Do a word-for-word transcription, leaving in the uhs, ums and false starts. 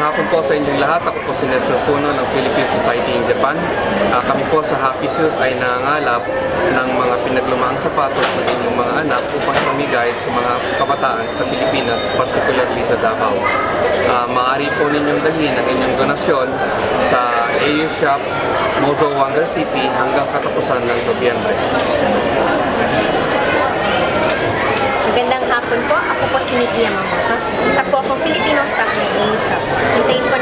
Magandang hapon po sa inyong lahat. Ako po si Nestor Puno ng Philippine Society in Japan. Uh, kami po sa Happy Shoes ay nangangalap ng mga pinaglumaang sapatos ng inyong mga anak upang pamigay sa mga kabataan sa Pilipinas, particularly sa Davao. Uh, maaari po ninyong dalhin ang inyong donasyon sa A U Shop, Mozo Wonder City hanggang katapusan ng Nobyembre. Magandang hapon po. Ako po si Nikki Yamamoto. Isa po akong Filipino staff ng A U Shop. Hintayin po